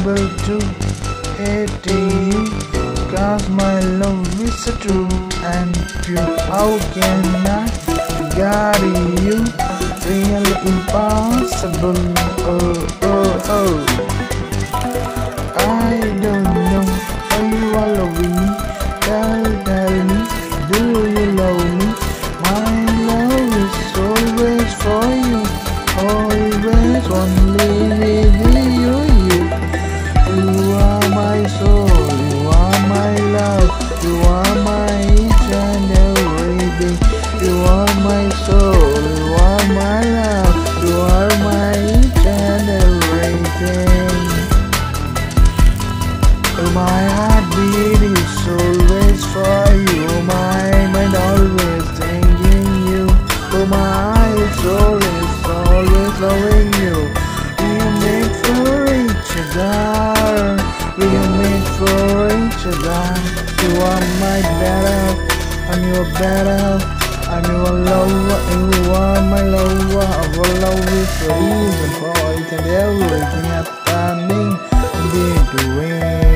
impossible to hate you, 'cause my love is true and pure. How can I got you? Really impossible. Oh, oh, oh. I don't know how you are loving me. Tell me, do you love me? My love is always for you, always only with you. You are my soul, you are my love, you are my each and everything. You are my soul, you are my love, you are my each and everything. My heartbeat is always for you, my mind always thinking you. My soul is always loving you. We are made for each other, we are made for each other. You are my better, I'm your better, I'm your lover, you are my lover. Our love is the reason for each and everything happening. We're doing